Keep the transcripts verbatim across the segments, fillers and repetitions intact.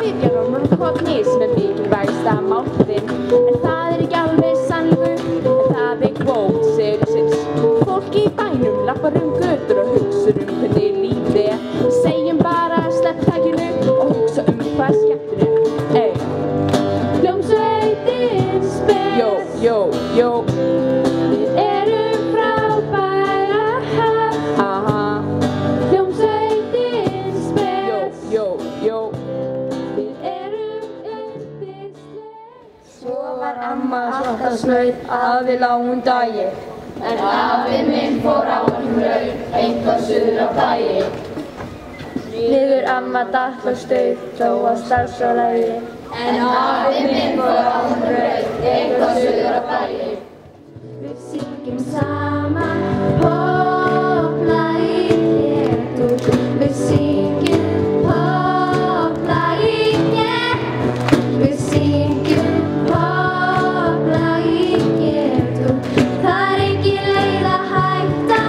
byrjar á korni sem er mikilvægasta máltíðin. En það er ekki alveg sannleikur, en það er kvót segulsins. Fólk í bænum lappar um götur og hugsar um hvernig lífið er. Segjum bara slepp takinu og hugsa um hvað skemmtun er. Ey. Hljómsveitin spes. Jó, jó, jó. Við erum frábæra. Aha. Hljómsveitin spes. Jó, jó, jó. Við erum yndisleg. Svo var amma alltaf snauð að við lágum dagi. En afi minn fór á honum raun, eitthvað suður á bæi. Niður amma datt og stauð, þó að starfs og lagi. En afi minn fór á honum raun, eitthvað suður á bæi. Við syngjum saman, hopla í getur. Við syngjum hopla í getur. Við syngjum hopla í getur. Það er engin leið að hætta.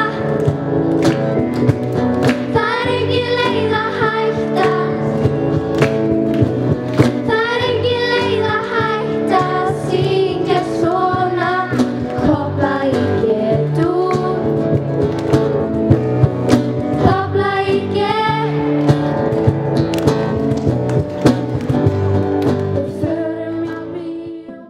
Það er engin leið að hætta. Það er engin leið að hætta að syngja svona. Hopla í getur. Hopla í getur. Við förum í bíó.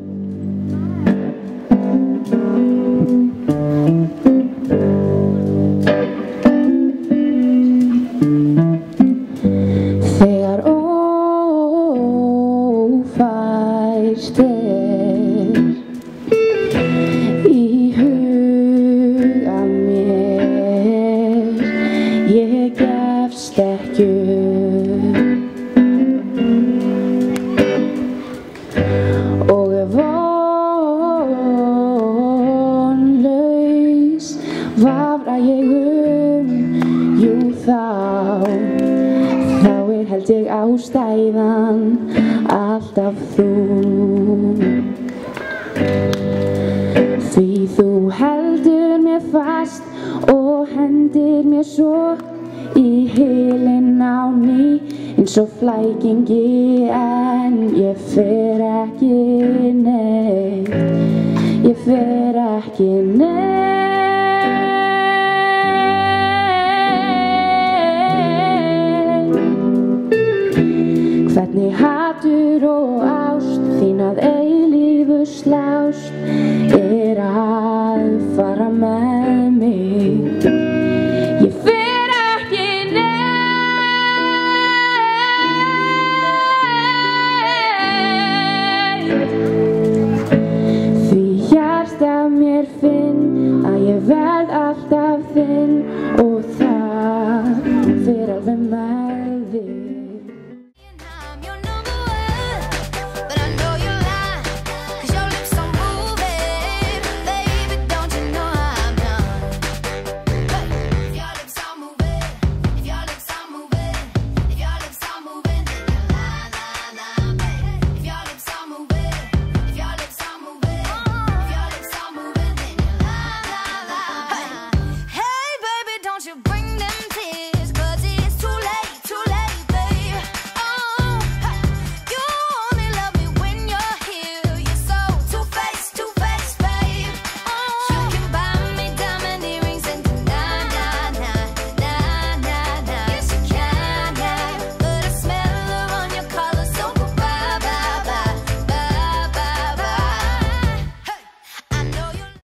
Þegar ófært er í huga mér, ég gefst ekki upp. Og ef vonlaus vafra ég um, jú þá, þá er held ég ástæðan alltaf þú. Því þú heldur mér fast og hendir mér svo í hylinn á ný eins og flækingi, en ég fer ekki neitt, ég fer ekki neitt. Hvernig hatur og ást þín að eilífu slást er að fara með mig.